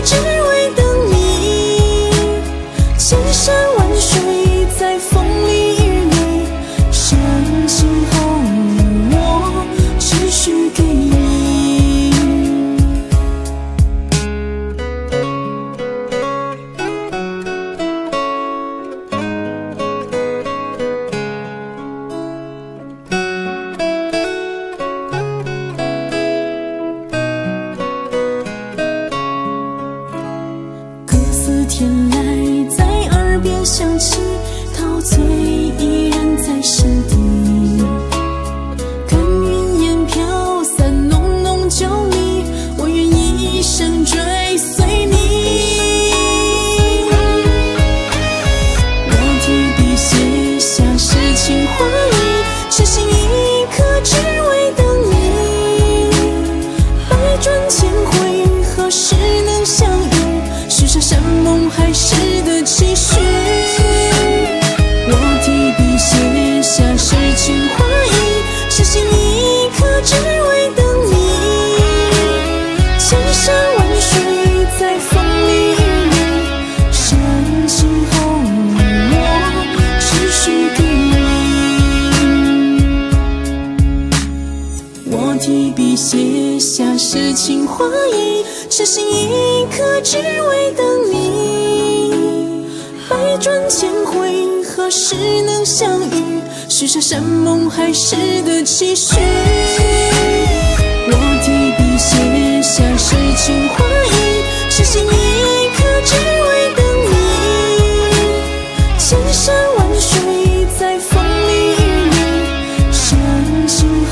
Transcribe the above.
只为等你。千山万水在风里雨里，深情厚礼我只需给你。天籁在耳边响起，陶醉依然在心底。看云烟飘散，浓浓酒蜜，我愿一生追随你。我提笔写下诗情画意，痴心一刻只为等你。百转千回，何时能相遇？许下山盟海誓的期许，我提笔写下诗情画意，痴心一刻只为等你。千山万水在风里雨里，深情厚礼我只需给你。我提笔写下诗情画意，痴心一刻只为等你。百转千回，何时能相遇？许下山盟海誓的期许。我提笔写下诗情画意，痴心一刻只为等你。千山万水在风里雨里，深情